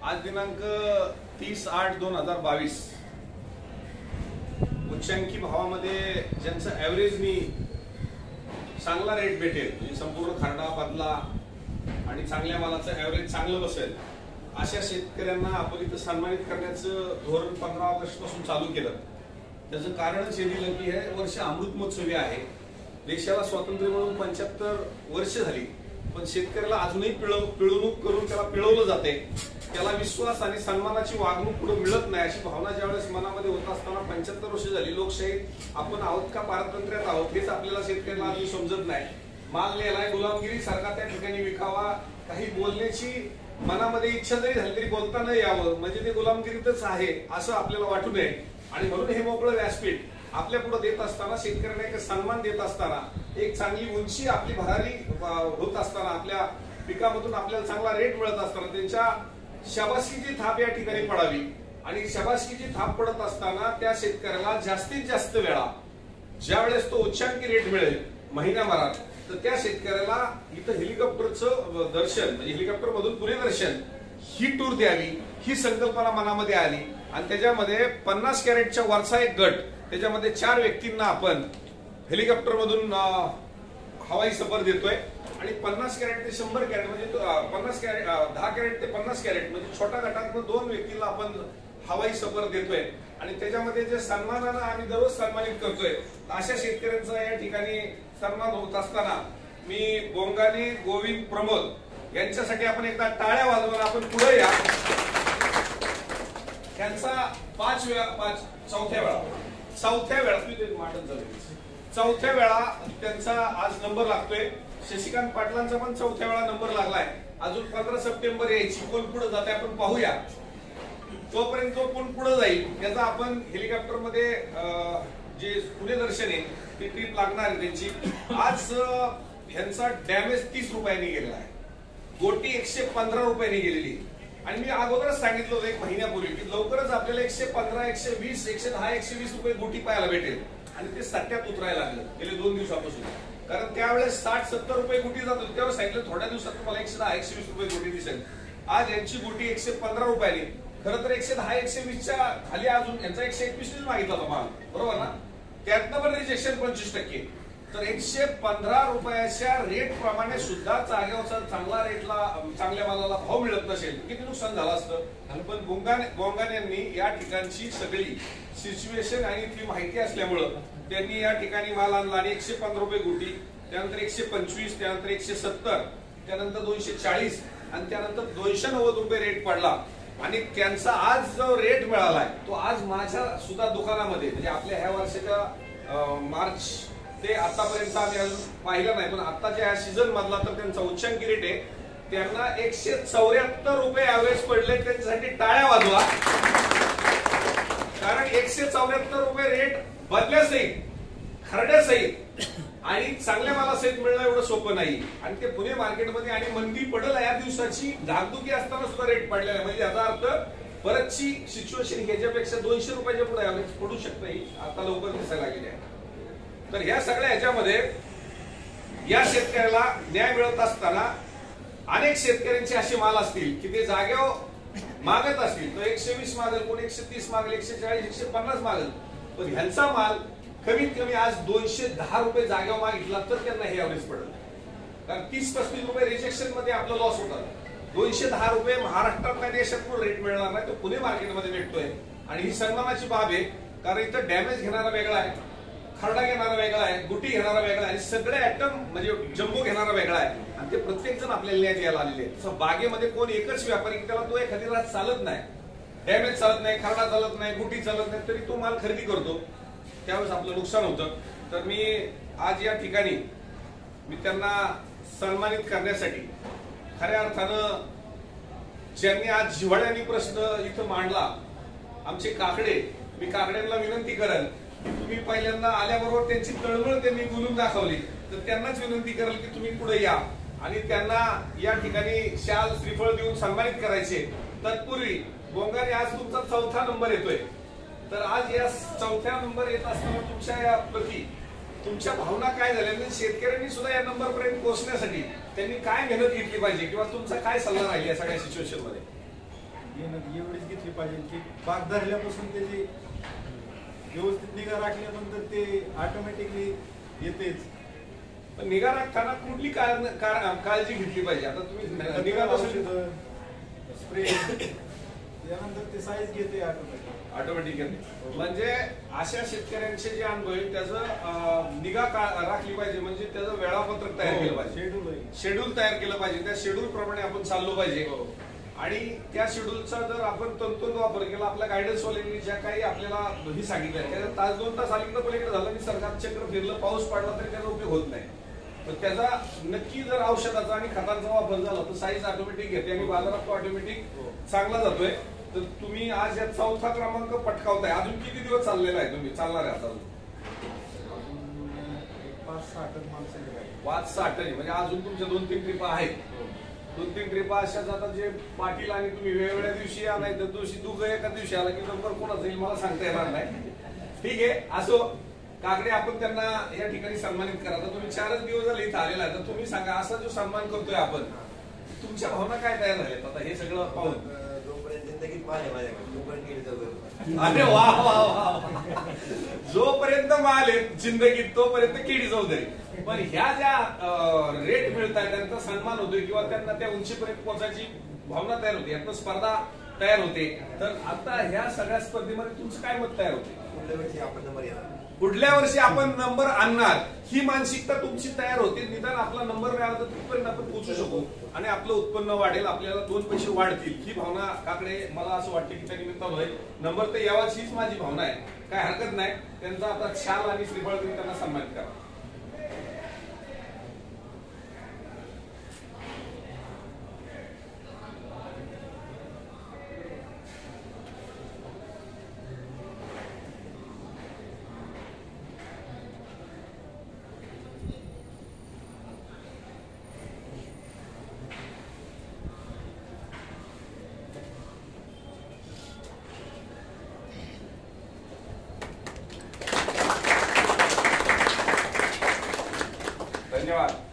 आज दिनांक 30/8/2022 उच्चांकी भावामध्ये ज्यांचं ॲव्हरेजनी चांगला रेट भेटेल, म्हणजे संपूर्ण खरडा बदला आणि चांगल्या मालाचं ॲव्हरेज चांगलं बसेल अशा शेतकऱ्यांना आपण इथं सन्मानित करण्याचं धोरण 15 ऑगस्टपासून चालू केलं। त्याचं कारणच हे दिलं की हे वर्ष अमृत महोत्सवी आहे। देशाला स्वातंत्र्य मिळून 75 वर्ष झाली, पण शेतकऱ्याला अजूनही पिळवणूक करून त्याला पिळवलं जाते। त्याला विश्वास आणि सन्मानाची वागणूक पुढे मिळत नाही अशी भावना ज्यावेळेस मनामध्ये होत असताना 75 वर्ष झाली लोकशाही आपण आहोत का पारतंत्र्यात आहोत हेच आपल्याला शेतकऱ्याला अजून समजत नाही। माल नेलाय, गुलामगिरी सारखा त्या ठिकाणी विकावा, काही बोलण्याची मनामध्ये इच्छा जरी झाली तरी बोलता न यावं, म्हणजे ते गुलामगिरीतच आहे असं आपल्याला वाटू नये। आणि म्हणून हे मोकळं व्यासपीठ आपल्या पुढे देत असताना, शेतकऱ्यांना एक सन्मान देत असताना, एक चांगली उंची आपली भरारी होत असताना, आपल्या पिकामधून आपल्याला चांगला रेट मिळत असताना त्यांच्या शाबासकीची थाप या ठिकाणी पडावी। आणि शाबासकीची थाप पडत असताना त्या शेतकऱ्याला जास्तीत जास्त वेळा ज्यावेळेस तो उच्चांकी रेट मिळेल महिन्याभरात, तर त्या शेतकऱ्याला इथं हेलिकॉप्टरचं दर्शन, म्हणजे हेलिकॉप्टर मधून पुणे दर्शन ही टूर द्यावी ही संकल्पना मनामध्ये आली। आणि त्याच्यामध्ये 50 कॅरेटच्या वरचा एक गट, त्याच्यामध्ये 4 व्यक्तींना आपण हेलिकॉप्टर मधून हवाई सफर देतोय। आणि 50 कॅरेट ते 100 कॅरेट म्हणजे 10 कॅरेट ते 50 कॅरेट म्हणजे छोट्या गटातून 2 व्यक्तींना आपण हवाई सफर देतोय। आणि त्याच्यामध्ये जे सन्मानानं आम्ही दररोज सन्मानित करतोय अशा शेतकऱ्यांचा या ठिकाणी सन्मान होत असताना मी बोंगाने गोविंद प्रमोद यांच्यासाठी आपण एकदा टाळ्या वाजवून आपण पुढे या। त्यांचा चौथ्या वेळा त्यांचा आज नंबर लागतोय। शशिकांत पाटलांचा पण 4थ्या वेळा नंबर लागलाय। अजून 15 सप्टेंबर यायची, कोण पुढे जाते आपण पाहूया। तोपर्यंत तो कोण पुढे जाईल त्याचा आपण हेलिकॉप्टर मध्ये जे पुणे दर्शन आहे ती ट्रिप लागणार आहे त्यांची। आज ह्यांचा डॅमेज 30 रुपयांनी गेलेला आहे, गोटी 115 रुपयांनी गेलेली। आणि मी अगोदरच सांगितलं होतं 1 महिन्यापूर्वी की लवकरच आपल्याला 115, 120, 110, 120 रुपये गोटी पाहायला भेटेल। आणि ते 60त उतरायला लागलं गेले 2 दिवसापासून, कारण त्यावेळेस 60-70 रुपये गोटी जात होती। त्यावेळेस सांगितलं थोड्या दिवसात तुम्हाला 110, 120 रुपये गोटी दिसेल। आज यांची गोटी 115 रुपयांनी, खरं तर 110, 120च्या खाली अजून यांचा 121 मागितला होता माल, बरोबर ना? त्यातनं पण रिजेक्शन 25%। तर 115 रुपयाच्या रेट प्रमाणे सुद्धा जागेवरचा चांगला रेटला चांगल्या मालाला भाव मिळत नसेल किती नुकसान झालं असतं। पण बोंगाने यांनी या ठिकाणची सगळी सिच्युएशन आणि ती माहिती असल्यामुळं त्यांनी या ठिकाणी माल आणला आणि 115 रुपये गोटी, त्यानंतर 125, त्यानंतर 170, त्यानंतर 240 आणि त्यानंतर 290 रुपये रेट पडला। आणि त्यांचा आज जो रेट मिळालाय तो आज माझ्या सुद्धा दुकानामध्ये, म्हणजे आपल्या ह्या वर्षाच्या मार्च ते आतापर्यंत आम्ही अजून पाहिलं नाही, पण आताच्या ह्या सीझन मधला तर त्यांचा उच्चांकी रेट आहे। त्यांना 174 रुपये ऍव्हरेज पडले, त्यांच्यासाठी टाळ्या वाजवा। कारण 174 रुपये रेट बदल्यासहित, खरड्यासहित आणि चांगल्या मालासहित मिळणं एवढं सोपं नाही। आणि ते पुणे मार्केटमध्ये आणि मंदी पडल या दिवसाची धाकधुकी असताना सुद्धा रेट पडलेला आहे, म्हणजे याचा अर्थ बरंचशी सिच्युएशन ह्याच्यापेक्षा 200 रुपयाच्या पुढे ऍव्हरेज पडू शकतं, ही आता लवकर दिसायला लागली आहे। तर ह्या सगळ्या ह्याच्यामध्ये या शेतकऱ्याला न्याय मिळत असताना अनेक शेतकऱ्यांचे असे माल असतील की ते जागेवर मागत असतील, तर 120 मागेल, कोण 130 मागेल, 140, 150 मागेल, पण ह्यांचा माल कमीत कमी आज 210 रुपये जागेवर मागितला तर त्यांना हे ॲव्हरेज पडेल। कारण 30-35 रुपये रिजेक्शन मध्ये आपला लॉस होतात। 210 रुपये महाराष्ट्रात नाही देशात पण रेट मिळणार नाही, तो पुणे मार्केटमध्ये भेटतोय। आणि ही सन्मानाची बाब आहे, कारण इथं डॅमेज घेणारा वेगळा आहे, खरडा घेणारा वेगळा आहे, गुटी घेणारा वेगळा आहे, आणि सगळे ऍटम म्हणजे जम्बो घेणारा वेगळा आहे। आणि ते प्रत्येक जण आपल्याला न्याय द्यायला आलेले आहेत। बागेमध्ये कोण एकच व्यापारी की त्याला तो एखादी रात चालत नाही, डॅमेज चालत नाही, खरडा चालत नाही, गुटी चालत नाही, तरी तो माल खरेदी करतो, त्यावेळेस आपलं नुकसान होतं। तर मी आज या ठिकाणी त्यांना सन्मानित करण्यासाठी खऱ्या अर्थानं ज्यांनी आज जिव्हाळ्याने प्रश्न इथं मांडला, आमचे काकडे, मी काकड्यांना विनंती करेन तुम्ही पहिल्यांदा आल्याबरोबर त्यांची तळमळ त्यांनी बोलून दाखवली, तर त्यांनाच विनंती करेल की तुम्ही पुढे या आणि त्यांना या ठिकाणी शाल श्रीफळ देऊन सन्मानित करायचे। तत्पूर्वी बोंगाने आज तुमचा 4था नंबर येतोय, तर आज या 4थ्या नंबर येत असताना तुमच्या या प्रति तुमच्या भावना काय झाल्या, म्हणजे शेतकऱ्यांनी सुद्धा या नंबर पर्यंत पोहोचण्यासाठी त्यांनी काय मेहनत घेतली पाहिजे, किंवा तुमचा काय सल्ला राहील या सगळ्या सिच्युएशन मध्ये? एवढीच घेतली पाहिजे की बाग धरल्यापासून त्याची व्यवस्थित निगा राखल्यानंतर ते ऑटोमॅटिकली येतेच. पण निगा राखताना कुठली काळजी घेतली पाहिजे? आता तुम्ही निगा स्प्रे त्यानंतर ते साईज घेते ऑटोमॅटिक येते. म्हणजे अशा शेतकऱ्यांचे जे अनुभव आहे त्याचं निगा राखली पाहिजे, म्हणजे त्याचं वेळापत्रक तयार केलं पाहिजे, शेड्यूल तयार केलं पाहिजे. त्या शेड्यूल प्रमाणे आपण चाललो पाहिजे. आणि त्या शेड्यूलचा जर आपण तंतोतंत वापर केला, आपल्या गायडन्स वाल्यांनी ज्या काही आपल्याला ही सांगितलं त्याचा तास 2 तास अलीकडे पलीकडे झालं की सरकार चक्र फिरलं, पाऊस पडला तरी त्याचा उपयोग होत नाही. तर त्याचा नक्की जर औषधाचा आणि खतांचा वापर झाला तर साईज ऑटोमॅटिक घेते आणि बाजारात तो ऑटोमॅटिक चांगला जातोय. तर तुम्ही आज या 4था क्रमांक पटकावताय. अजून किती दिवस चाललेला आहे? तुम्ही चालणार आहे आता 5-6 टन माणसं 5-6 टन. म्हणजे अजून तुमच्या 2-3 ट्रिपा आहेत. 2-3 ट्रिपा अशा जातात जे पाटील आणि तुम्ही वेगवेगळ्या दिवशी या, नाही तर दिवशी दोघं एका दिवशी आला की नंबर कोणाचा येईल मला सांगता येणार नाही. ठीक आहे, असो. काकडे आपण त्यांना या ठिकाणी सन्मानित करा. तर तुम्ही 4च दिवस झाले इथं आलेला आहे, तर तुम्ही सांगा असा जो सन्मान करतोय आपण, तुमच्या भावना काय तयार झाल्यात आता हे सगळं पाहून? अरे वा वा वा, जोपर्यंत माल आहे जिंदगीत तोपर्यंत केडी चौधरी. पण ह्या ज्या रेट मिळतात त्यांचा सन्मान होतोय किंवा त्यांना त्या उंचीपर्यंत पोहोचायची भावना तयार होते, यातनं स्पर्धा तयार होते. तर आता ह्या सगळ्या स्पर्धेमध्ये तुमचं काय मत तयार होते? पुढल्या वर्षी आपण नंबर आणणार ही मानसिकता तुमची तयार होते. निदान आपला नंबर मिळाला तर तिथपर्यंत आपण पोहोचू शकू आणि आपलं उत्पन्न वाढेल, आपल्याला 2 पैसे वाढतील. ही भावना काकडे मला असं वाटतं की त्या निमित्तानं होईल. नंबर तर यावाच हीच माझी भावना आहे. काय हरकत नाही. त्यांचा आता शाल आणि श्रीफळ तुम्ही त्यांना सन्मानित करा. धन्यवाद.